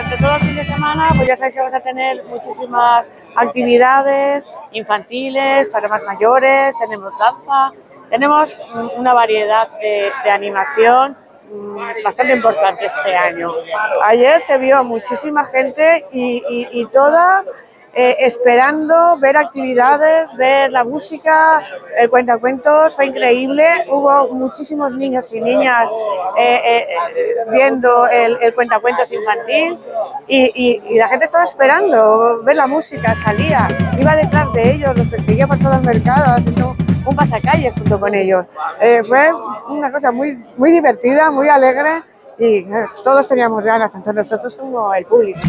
durante todo el fin de semana, pues ya sabéis que vas a tener muchísimas actividades infantiles, para más mayores, tenemos danza, tenemos una variedad de animación bastante importante este año. Ayer se vio muchísima gente y toda esperando ver actividades, ver la música, el cuentacuentos, fue increíble. Hubo muchísimos niños y niñas viendo el cuentacuentos infantil y la gente estaba esperando ver la música, salía, iba detrás de ellos, los perseguía por todo el mercado haciendo un pasacalle junto con ellos. Fue una cosa muy divertida, muy alegre y todos teníamos ganas, tanto nosotros como el público.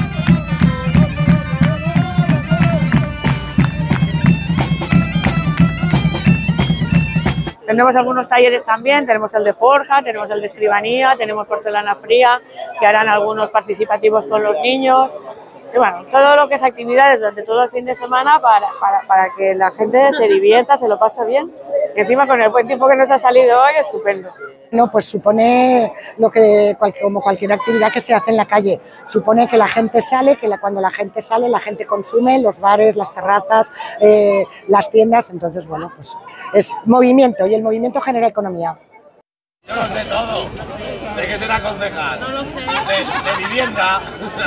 Tenemos algunos talleres también, tenemos el de forja, tenemos el de escribanía, tenemos porcelana fría, que harán algunos participativos con los niños. Y bueno, todo lo que es actividades durante todo el fin de semana para que la gente se divierta, se lo pase bien. Y encima con el buen tiempo que nos ha salido hoy, estupendo. No, pues supone lo que como cualquier actividad que se hace en la calle, supone que la gente sale, cuando la gente sale, la gente consume, los bares, las terrazas, las tiendas, entonces bueno, pues es movimiento y el movimiento genera economía. Yo lo sé todo. ¿De qué será concejal? No lo sé. De vivienda.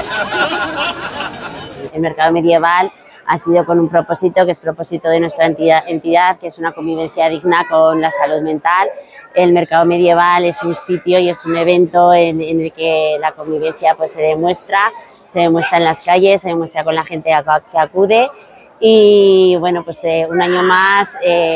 El mercado medieval ha sido con un propósito, que es propósito de nuestra entidad, que es una convivencia digna con la salud mental. El mercado medieval es un sitio y es un evento en el que la convivencia pues, se demuestra en las calles, se demuestra con la gente que acude. Y bueno, pues un año más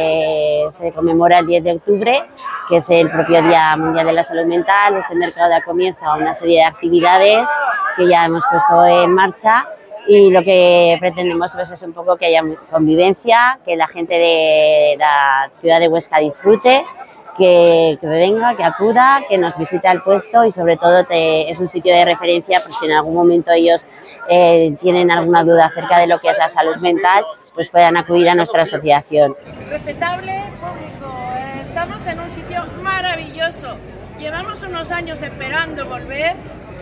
se conmemora el 10 de octubre, que es el propio Día Mundial de la Salud Mental. Este mercado da comienzo a una serie de actividades que ya hemos puesto en marcha y lo que pretendemos pues, es un poco que haya convivencia, que la gente de la ciudad de Huesca disfrute, que venga, que acuda, que nos visite al puesto y sobre todo es un sitio de referencia por si en algún momento ellos tienen alguna duda acerca de lo que es la salud mental, pues puedan acudir a nuestra asociación. Respetable público, estamos en un sitio maravilloso, llevamos unos años esperando volver,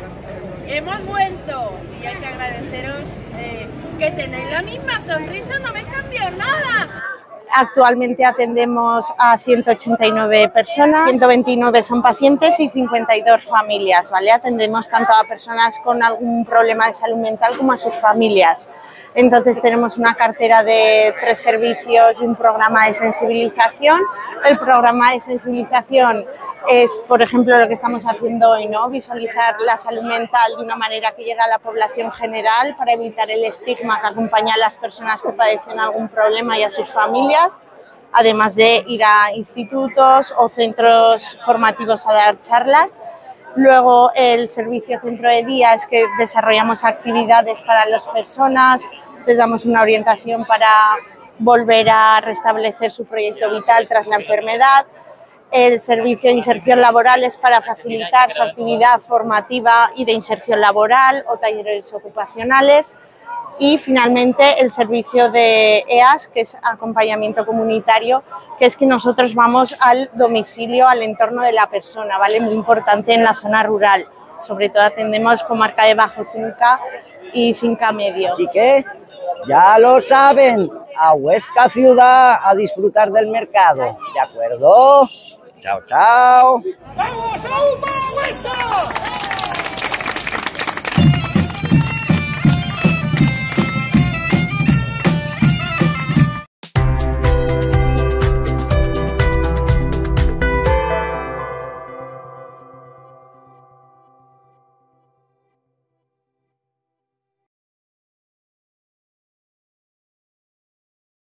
hemos vuelto y hay que agradeceros que tenéis la misma sonrisa, no me cambió nada. Actualmente atendemos a 189 personas, 129 son pacientes y 52 familias, ¿vale? Atendemos tanto a personas con algún problema de salud mental como a sus familias. Entonces tenemos una cartera de 3 servicios y un programa de sensibilización. El programa de sensibilización es, por ejemplo, lo que estamos haciendo hoy, ¿no? Visualizar la salud mental de una manera que llegue a la población general para evitar el estigma que acompaña a las personas que padecen algún problema y a sus familias, además de ir a institutos o centros formativos a dar charlas. Luego el servicio centro de día es que desarrollamos actividades para las personas, les damos una orientación para volver a restablecer su proyecto vital tras la enfermedad. El servicio de inserción laboral es para facilitar su actividad formativa y de inserción laboral o talleres ocupacionales. Y finalmente el servicio de EAS, que es acompañamiento comunitario, que es que nosotros vamos al domicilio, al entorno de la persona, ¿vale? Muy importante en la zona rural. Sobre todo atendemos comarca de Bajo Cinca y Finca Medio. Así que ya lo saben, a Huesca ciudad a disfrutar del mercado, ¿de acuerdo? Chao, chao. ¡Vamos, Huesca!